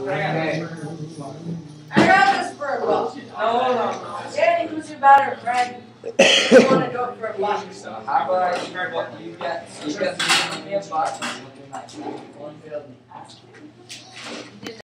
I got this for a buck. No. Danny, who's your better friend? You want to do it for a buck. So how about what you get? You get me a buck.